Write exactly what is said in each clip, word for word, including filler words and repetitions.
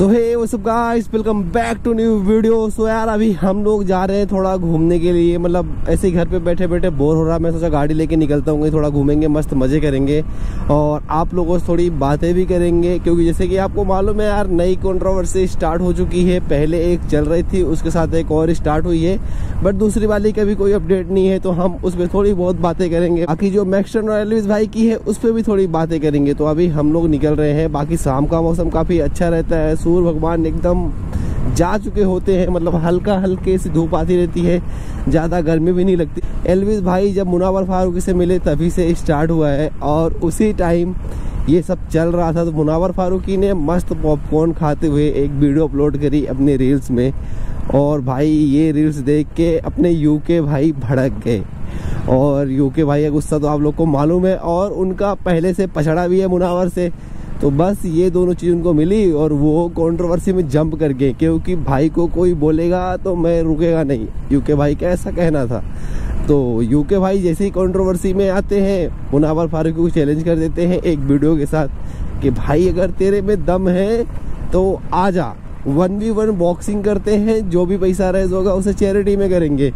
So hey what's up guys, welcome back to new video. So यार अभी हम लोग जा रहे हैं थोड़ा घूमने के लिए, मतलब ऐसे ही घर पे बैठे बैठे बोर हो रहा है। मैं सोचा गाड़ी लेके निकलता हूँ, थोड़ा घूमेंगे, मस्त मजे करेंगे और आप लोगों से थोड़ी बातें भी करेंगे, क्योंकि जैसे कि आपको मालूम है यार, नई कंट्रोवर्सी स्टार्ट हो चुकी है। पहले एक चल रही थी, उसके साथ एक और स्टार्ट हुई है, बट दूसरी वाली का भी कोई अपडेट नहीं है, तो हम उस पर थोड़ी बहुत बातें करेंगे। बाकी जो मैक्सटन और एल्विस भाई की है उस पर भी थोड़ी बातें करेंगे। तो अभी हम लोग निकल रहे हैं। बाकी शाम का मौसम काफी अच्छा रहता है, सूर्य भगवान एकदम जा चुके होते हैं, मतलब हल्का हल्के से धूप आती रहती है, ज्यादा गर्मी भी नहीं लगती। एल्विस भाई जब मुनावर फारूकी से मिले तभी से स्टार्ट हुआ है और उसी टाइम ये सब चल रहा था। तो मुनावर फारूकी ने मस्त पॉपकॉर्न खाते हुए एक वीडियो अपलोड करी अपने रील्स में, और भाई ये रील्स देख के अपने यूके भाई भड़क गए। और यूके भाई का गुस्सा तो आप लोग को मालूम है, और उनका पहले से पछड़ा भी है मुनावर से। तो बस ये दोनों चीज़ उनको मिली और वो कंट्रोवर्सी में जंप कर गए, क्योंकि भाई को कोई बोलेगा तो मैं रुकेगा नहीं, यूके भाई का ऐसा कहना था। तो यूके भाई जैसे ही कंट्रोवर्सी में आते हैं, मुनावर फारूकी को चैलेंज कर देते हैं एक वीडियो के साथ कि भाई अगर तेरे में दम है तो आ जा, वन वी वन बॉक्सिंग करते हैं, जो भी पैसा रेज होगा उसे चैरिटी में करेंगे।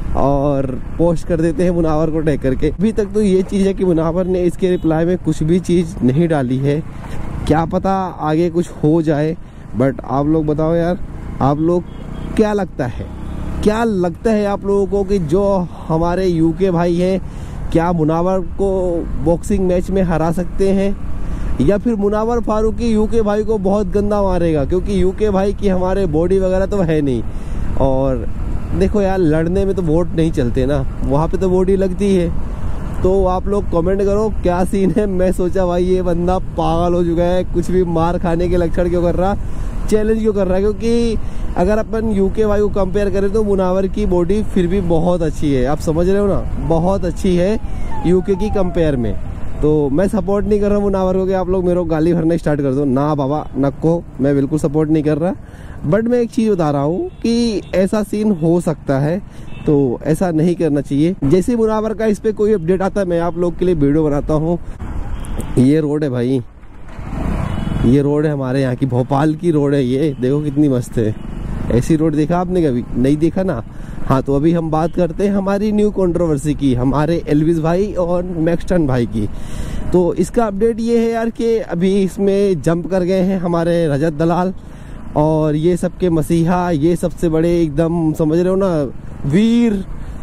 और पोस्ट कर देते हैं मुनावर को टैग करके। अभी तक तो ये चीज़ है कि मुनावर ने इसके रिप्लाई में कुछ भी चीज़ नहीं डाली है, क्या पता आगे कुछ हो जाए। बट आप लोग बताओ यार, आप लोग क्या लगता है क्या लगता है आप लोगों को कि जो हमारे यूके भाई हैं, क्या मुनावर को बॉक्सिंग मैच में हरा सकते हैं, या फिर मुनावर फारूकी यूके भाई को बहुत गंदा मारेगा? क्योंकि यूके भाई की हमारे बॉडी वगैरह तो है नहीं, और देखो यार लड़ने में तो वोट नहीं चलते ना, वहाँ पे तो बॉडी लगती है। तो आप लोग कमेंट करो क्या सीन है। मैं सोचा भाई ये बंदा पागल हो चुका है, कुछ भी मार खाने के लक्षण क्यों कर रहा, चैलेंज क्यों कर रहा है? क्योंकि अगर अपन यूके भाई को कंपेयर करें तो मुनावर की बॉडी फिर भी बहुत अच्छी है, आप समझ रहे हो ना, बहुत अच्छी है यूके की कंपेयर में। तो मैं सपोर्ट नहीं कर रहा मुनावर को कि आप लोग मेरे को गाली भरना स्टार्ट कर दो, ना बाबा नको, मैं बिल्कुल सपोर्ट नहीं कर रहा। बट मैं एक चीज़ बता रहा हूँ कि ऐसा सीन हो सकता है, तो ऐसा नहीं करना चाहिए। जैसे मुनावर का इस पे कोई अपडेट आता है, मैं आप लोग के लिए वीडियो बनाता हूँ। ये रोड है भाई, ये रोड है हमारे यहाँ की, भोपाल की रोड है ये, देखो कितनी मस्त है। ऐसी रोड देखा आपने कभी? नहीं देखा ना। हाँ, तो अभी हम बात करते हैं हमारी न्यू कंट्रोवर्सी की, हमारे एल्विस भाई और मैक्सटन भाई की। तो इसका अपडेट ये है यार कि अभी इसमें जंप कर गए हैं हमारे रजत दलाल, और ये सबके मसीहा, ये सबसे बड़े एकदम समझ रहे हो ना वीर।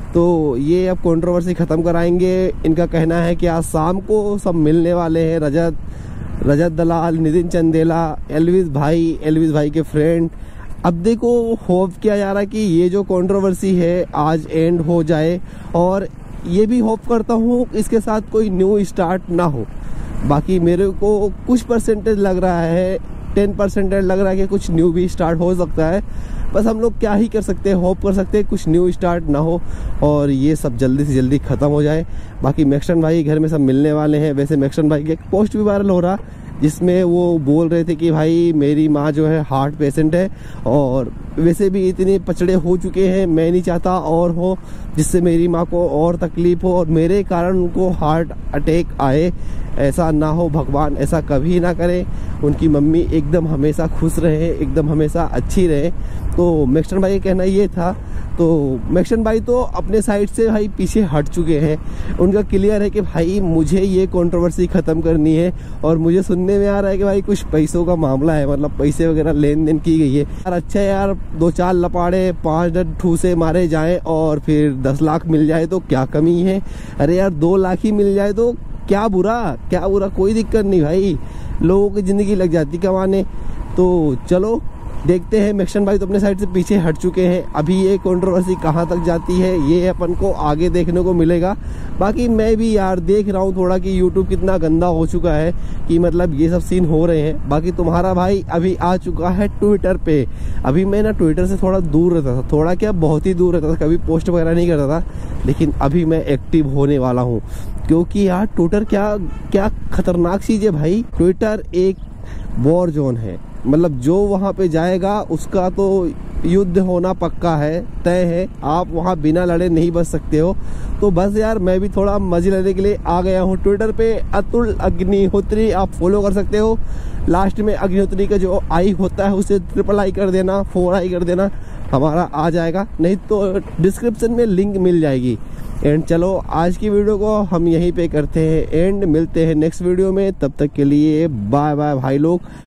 तो ये अब कंट्रोवर्सी ख़त्म कराएंगे। इनका कहना है कि आज शाम को सब मिलने वाले हैं, रजत रजत दलाल, नितिन चंदेला, एल्विस भाई, एल्विस भाई के फ्रेंड। अब देखो होप किया जा रहा है कि ये जो कंट्रोवर्सी है आज एंड हो जाए, और ये भी होप करता हूँ इसके साथ कोई न्यू स्टार्ट ना हो। बाकी मेरे को कुछ परसेंटेज लग रहा है, टेन परसेंटेज लग रहा है कि कुछ न्यू भी स्टार्ट हो सकता है। बस हम लोग क्या ही कर सकते हैं, होप कर सकते हैं कुछ न्यू स्टार्ट ना हो और ये सब जल्दी से जल्दी ख़त्म हो जाए। बाकी मैक्सटन भाई घर में सब मिलने वाले हैं। वैसे मैक्सटन भाई की एक पोस्ट भी वायरल हो रहा, जिसमें वो बोल रहे थे कि भाई मेरी माँ जो है हार्ट पेशेंट है, और वैसे भी इतने पचड़े हो चुके हैं, मैं नहीं चाहता और हो जिससे मेरी माँ को और तकलीफ हो और मेरे कारण उनको हार्ट अटैक आए। ऐसा ना हो भगवान, ऐसा कभी ना करे। उनकी मम्मी एकदम हमेशा खुश रहे, एकदम हमेशा अच्छी रहे। तो मैक्सटन भाई का कहना ये था। तो मैक्सटन भाई तो अपने साइड से भाई पीछे हट चुके हैं। उनका क्लियर है कि भाई मुझे ये कंट्रोवर्सी ख़त्म करनी है, और मुझे सुनने में आ रहा है कि भाई कुछ पैसों का मामला है, मतलब पैसे वगैरह लेन देन की गई है। यार अच्छा यार, दो चार लपाड़े पाँच डर ठूसे मारे जाएं और फिर दस लाख मिल जाए तो क्या कमी है? अरे यार दो लाख ही मिल जाए तो क्या बुरा, क्या बुरा, कोई दिक्कत नहीं भाई, लोगों की ज़िंदगी लग जाती कमाने। तो चलो देखते हैं। मैक्सटन भाई तो अपने साइड से पीछे हट चुके हैं। अभी ये कंट्रोवर्सी कहाँ तक जाती है ये अपन को आगे देखने को मिलेगा। बाकी मैं भी यार देख रहा हूँ थोड़ा कि यूट्यूब कितना गंदा हो चुका है, कि मतलब ये सब सीन हो रहे हैं। बाकी तुम्हारा भाई अभी आ चुका है ट्विटर पे। अभी मैं ना ट्विटर से थोड़ा दूर रहता था, थोड़ा क्या बहुत ही दूर रहता था, कभी पोस्ट वगैरह नहीं करता था, लेकिन अभी मैं एक्टिव होने वाला हूँ। क्योंकि यार ट्विटर क्या क्या खतरनाक चीज़ है भाई। ट्विटर एक वॉर जोन है, मतलब जो वहाँ पे जाएगा उसका तो युद्ध होना पक्का है, तय है। आप वहाँ बिना लड़े नहीं बच सकते हो। तो बस यार मैं भी थोड़ा मजे लेने के लिए आ गया हूँ। ट्विटर पे अतुल अग्निहोत्री आप फॉलो कर सकते हो। लास्ट में अग्निहोत्री का जो आई होता है उसे ट्रिपल आई कर देना, फोर आई कर देना, हमारा आ जाएगा। नहीं तो डिस्क्रिप्शन में लिंक मिल जाएगी। एंड चलो आज की वीडियो को हम यहीं पे करते हैं एंड, मिलते हैं नेक्स्ट वीडियो में। तब तक के लिए बाय बाय भाई लोग।